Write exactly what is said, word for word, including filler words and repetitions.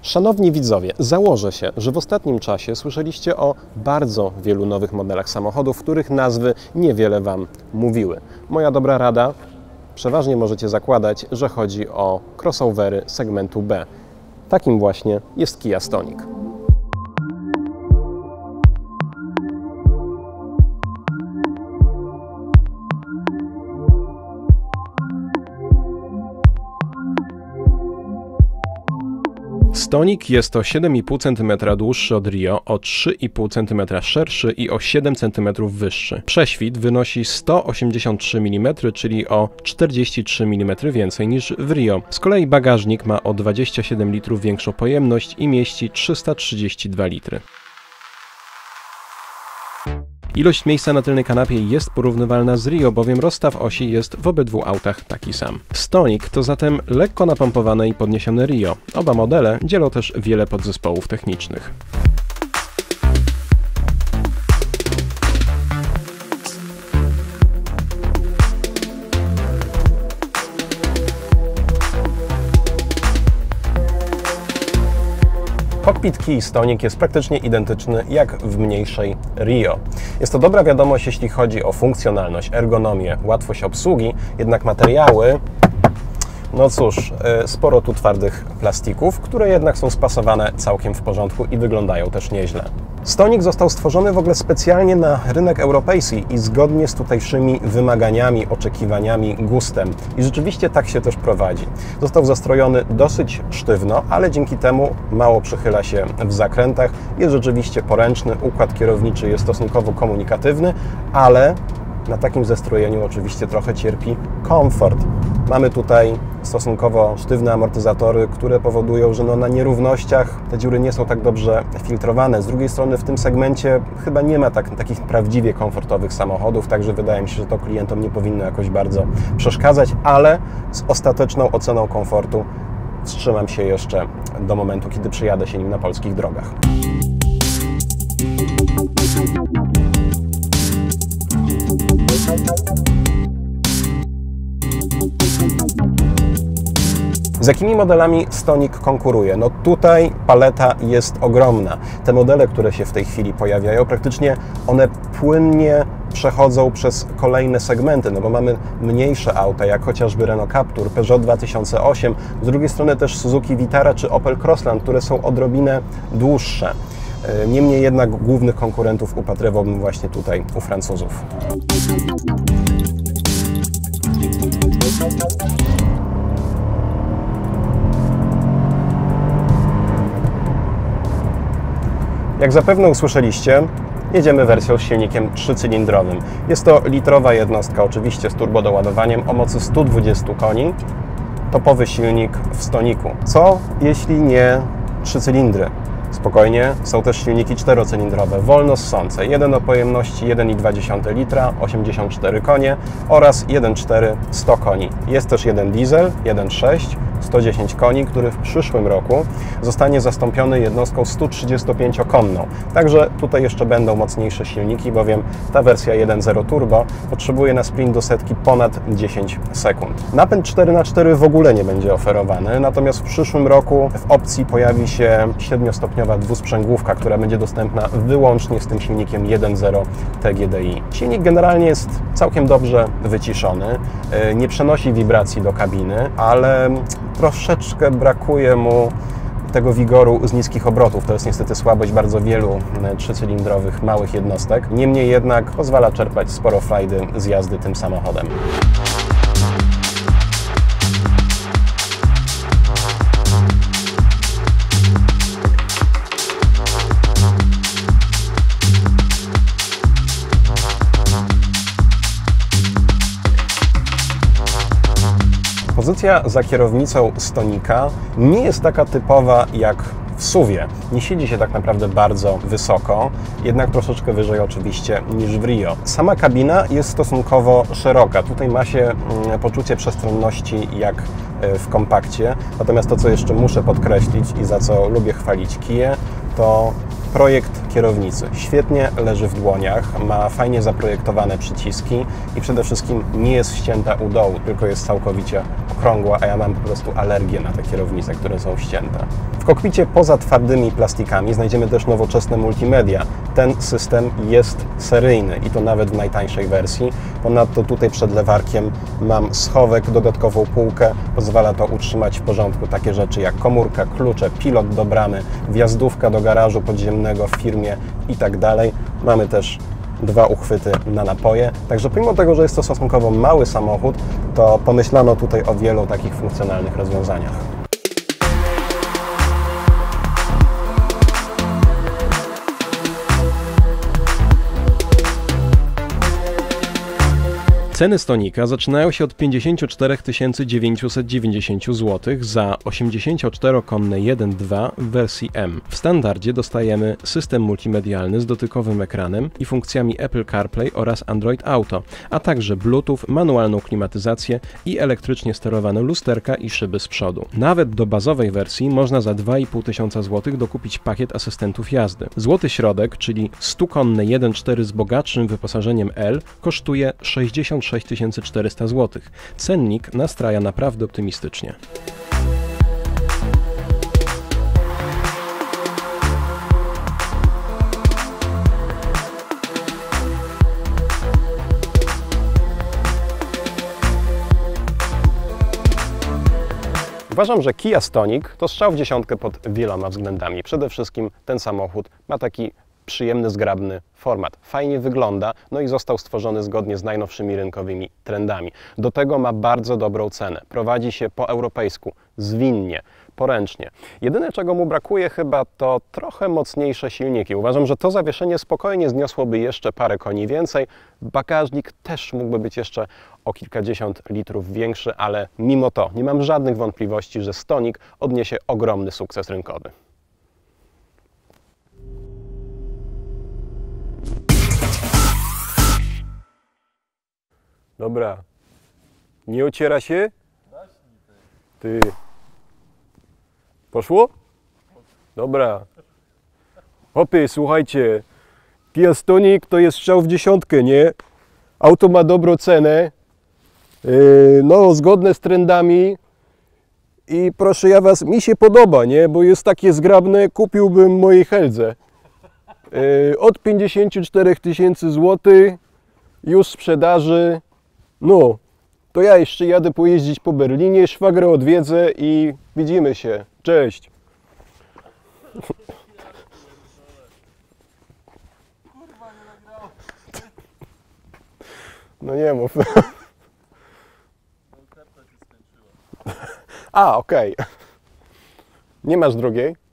Szanowni widzowie, założę się, że w ostatnim czasie słyszeliście o bardzo wielu nowych modelach samochodów, których nazwy niewiele Wam mówiły. Moja dobra rada, przeważnie możecie zakładać, że chodzi o crossovery segmentu B. Takim właśnie jest Kia Stonic. Stonic jest o siedem i pół centymetra dłuższy od Rio, o trzy i pół centymetra szerszy i o siedem centymetrów wyższy. Prześwit wynosi sto osiemdziesiąt trzy milimetry, czyli o czterdzieści trzy milimetry więcej niż w Rio. Z kolei bagażnik ma o dwadzieścia siedem litrów większą pojemność i mieści trzysta trzydzieści dwa litry. Ilość miejsca na tylnej kanapie jest porównywalna z Rio, bowiem rozstaw osi jest w obydwu autach taki sam. Stonic to zatem lekko napompowane i podniesione Rio. Oba modele dzielą też wiele podzespołów technicznych. Kokpit Kii Stonic jest praktycznie identyczny jak w mniejszej Rio. Jest to dobra wiadomość, jeśli chodzi o funkcjonalność, ergonomię, łatwość obsługi, jednak materiały, no cóż, sporo tu twardych plastików, które jednak są spasowane całkiem w porządku i wyglądają też nieźle. Stonic został stworzony w ogóle specjalnie na rynek europejski i zgodnie z tutejszymi wymaganiami, oczekiwaniami, gustem. I rzeczywiście tak się też prowadzi. Został zastrojony dosyć sztywno, ale dzięki temu mało przychyla się w zakrętach. Jest rzeczywiście poręczny, układ kierowniczy jest stosunkowo komunikatywny, ale na takim zestrojeniu oczywiście trochę cierpi komfort. Mamy tutaj stosunkowo sztywne amortyzatory, które powodują, że no na nierównościach te dziury nie są tak dobrze filtrowane. Z drugiej strony w tym segmencie chyba nie ma tak, takich prawdziwie komfortowych samochodów, także wydaje mi się, że to klientom nie powinno jakoś bardzo przeszkadzać, ale z ostateczną oceną komfortu wstrzymam się jeszcze do momentu, kiedy przejadę się nim na polskich drogach. Z jakimi modelami Stonic konkuruje? No tutaj paleta jest ogromna. Te modele, które się w tej chwili pojawiają, praktycznie one płynnie przechodzą przez kolejne segmenty, no bo mamy mniejsze auta, jak chociażby Renault Captur, Peugeot dwa tysiące osiem, z drugiej strony też Suzuki Vitara czy Opel Crossland, które są odrobinę dłuższe. Niemniej jednak głównych konkurentów upatrywałbym właśnie tutaj u Francuzów. Jak zapewne usłyszeliście, jedziemy wersją z silnikiem trzycylindrowym. Jest to litrowa jednostka, oczywiście z turbodoładowaniem o mocy stu dwudziestu koni. Topowy silnik w Stonicu. Co jeśli nie trzy cylindry? Spokojnie, są też silniki czterocylindrowe, wolno ssące. Jeden o pojemności jeden i dwa dziesiąte litra, osiemdziesiąt cztery konie oraz jeden przecinek cztery, sto koni. Jest też jeden diesel, jeden przecinek sześć, sto dziesięć koni, który w przyszłym roku zostanie zastąpiony jednostką stu trzydziestopięciokonną. Także tutaj jeszcze będą mocniejsze silniki, bowiem ta wersja jeden zero turbo potrzebuje na sprint do setki ponad dziesięć sekund. Napęd cztery na cztery w ogóle nie będzie oferowany, natomiast w przyszłym roku w opcji pojawi się siedmiostopniowa dwusprzęgłówka, która będzie dostępna wyłącznie z tym silnikiem jeden zero T G D I. Silnik generalnie jest całkiem dobrze wyciszony, nie przenosi wibracji do kabiny, ale troszeczkę brakuje mu tego wigoru z niskich obrotów. To jest niestety słabość bardzo wielu trzycylindrowych małych jednostek. Niemniej jednak pozwala czerpać sporo frajdy z jazdy tym samochodem. Pozycja za kierownicą Stonica nie jest taka typowa jak w suwie. Nie siedzi się tak naprawdę bardzo wysoko, jednak troszeczkę wyżej oczywiście niż w Rio. Sama kabina jest stosunkowo szeroka. Tutaj ma się poczucie przestronności jak w kompakcie. Natomiast to, co jeszcze muszę podkreślić i za co lubię chwalić Kię, to projekt kierownicy. Świetnie leży w dłoniach, ma fajnie zaprojektowane przyciski i przede wszystkim nie jest ścięta u dołu, tylko jest całkowicie okrągła, a ja mam po prostu alergię na te kierownice, które są ścięte. W kokpicie poza twardymi plastikami znajdziemy też nowoczesne multimedia. Ten system jest seryjny i to nawet w najtańszej wersji. Ponadto tutaj przed lewarkiem mam schowek, dodatkową półkę. Pozwala to utrzymać w porządku takie rzeczy jak komórka, klucze, pilot do bramy, wjazdówka do garażu podziemnego w firmie i tak dalej. Mamy też dwa uchwyty na napoje. Także pomimo tego, że jest to stosunkowo mały samochód, to pomyślano tutaj o wielu takich funkcjonalnych rozwiązaniach. Ceny Stonika zaczynają się od pięćdziesięciu czterech tysięcy dziewięciuset dziewięćdziesięciu złotych za osiemdziesięcioczterokonne jeden dwa w wersji M. W standardzie dostajemy system multimedialny z dotykowym ekranem i funkcjami Apple CarPlay oraz Android Auto, a także Bluetooth, manualną klimatyzację i elektrycznie sterowane lusterka i szyby z przodu. Nawet do bazowej wersji można za dwa i pół tysiąca złotych dokupić pakiet asystentów jazdy. Złoty środek, czyli stukonne jeden cztery z bogatszym wyposażeniem L, kosztuje sześćdziesiąt sześć tysięcy czterysta złotych. Cennik nastraja naprawdę optymistycznie. Uważam, że Kia Stonic to strzał w dziesiątkę pod wieloma względami. Przede wszystkim ten samochód ma taki przyjemny, zgrabny format. Fajnie wygląda, no i został stworzony zgodnie z najnowszymi rynkowymi trendami. Do tego ma bardzo dobrą cenę. Prowadzi się po europejsku, zwinnie, poręcznie. Jedyne, czego mu brakuje chyba, to trochę mocniejsze silniki. Uważam, że to zawieszenie spokojnie zniosłoby jeszcze parę koni więcej. Bagażnik też mógłby być jeszcze o kilkadziesiąt litrów większy, ale mimo to nie mam żadnych wątpliwości, że Stonic odniesie ogromny sukces rynkowy. Dobra. Nie ociera się? Ty. Poszło? Dobra. Hopy, słuchajcie. Kia Stonic to jest strzał w dziesiątkę, nie? Auto ma dobrą cenę. Yy, no, zgodne z trendami. I proszę ja was, mi się podoba, nie? Bo jest takie zgrabne, kupiłbym mojej Heldze. Yy, od pięćdziesięciu czterech tysięcy złotych już sprzedaży. No, to ja jeszcze jadę pojeździć po Berlinie, szwagrę odwiedzę i widzimy się. Cześć! No nie mów. A, okej. Okay. Nie masz drugiej?